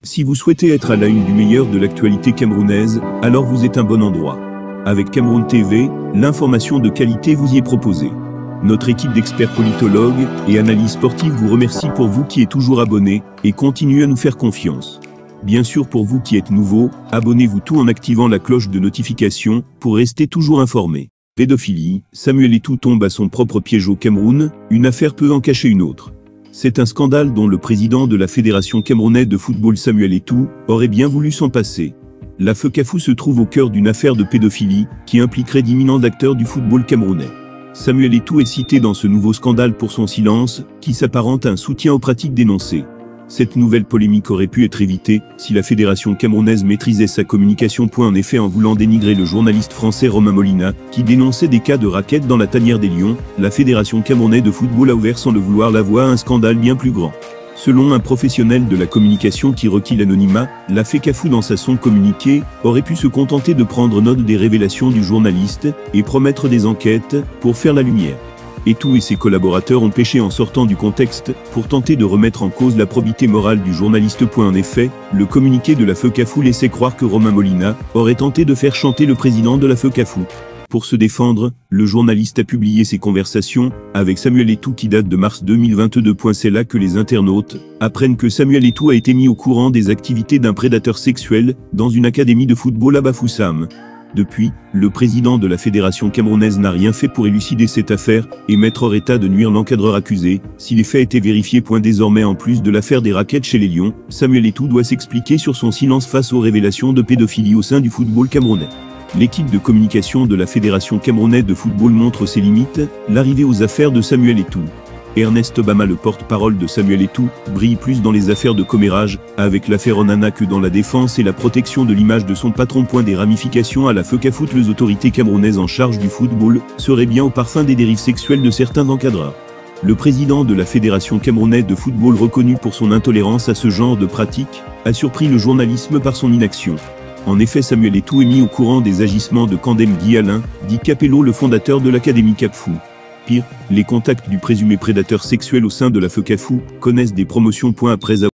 Si vous souhaitez être à la une du meilleur de l'actualité camerounaise, alors vous êtes un bon endroit. Avec Cameroun TV, l'information de qualité vous y est proposée. Notre équipe d'experts politologues et analystes sportives vous remercie pour vous qui êtes toujours abonnés et continue à nous faire confiance. Bien sûr, pour vous qui êtes nouveaux, abonnez-vous tout en activant la cloche de notification pour rester toujours informé. Pédophilie, Samuel Eto'o tombe à son propre piège au Cameroun, une affaire peut en cacher une autre. C'est un scandale dont le président de la Fédération camerounaise de football Samuel Eto'o aurait bien voulu s'en passer. La FECAFOOT se trouve au cœur d'une affaire de pédophilie qui impliquerait d'éminents acteurs du football camerounais. Samuel Eto'o est cité dans ce nouveau scandale pour son silence, qui s'apparente à un soutien aux pratiques dénoncées. Cette nouvelle polémique aurait pu être évitée si la Fédération camerounaise maîtrisait sa communication. En effet, en voulant dénigrer le journaliste français Romain Molina, qui dénonçait des cas de raquettes dans la tanière des Lions, la Fédération camerounaise de football a ouvert sans le vouloir la voie à un scandale bien plus grand. Selon un professionnel de la communication qui requit l'anonymat, la FECAFOOT dans sa son communiqué aurait pu se contenter de prendre note des révélations du journaliste et promettre des enquêtes pour faire la lumière. Eto'o et ses collaborateurs ont péché en sortant du contexte pour tenter de remettre en cause la probité morale du journaliste. En effet, le communiqué de la FECAFOOT laissait croire que Romain Molina aurait tenté de faire chanter le président de la FECAFOOT. Pour se défendre, le journaliste a publié ses conversations avec Samuel Eto'o qui datent de mars 2022. C'est là que les internautes apprennent que Samuel Eto'o a été mis au courant des activités d'un prédateur sexuel dans une académie de football à Bafoussam. Depuis, le président de la Fédération camerounaise n'a rien fait pour élucider cette affaire et mettre hors état de nuire l'encadreur accusé, si les faits étaient vérifiés. Désormais, en plus de l'affaire des raquettes chez les Lions, Samuel Eto'o doit s'expliquer sur son silence face aux révélations de pédophilie au sein du football camerounais. L'équipe de communication de la Fédération camerounaise de football montre ses limites, l'arrivée aux affaires de Samuel Eto'o. Ernest Obama, le porte-parole de Samuel Eto'o, brille plus dans les affaires de commérage, avec l'affaire Onana, que dans la défense et la protection de l'image de son patron. Des ramifications à la FECAFOOT. Les autorités camerounaises en charge du football seraient bien au parfum des dérives sexuelles de certains encadreurs. Le président de la Fédération camerounaise de football, reconnu pour son intolérance à ce genre de pratiques, a surpris le journalisme par son inaction. En effet, Samuel Eto'o est mis au courant des agissements de Kandem Guy Alain, dit Capello, le fondateur de l'Académie Cap-Fou. Pire, les contacts du présumé prédateur sexuel au sein de la FECAFOOT connaissent des promotions. Après avoir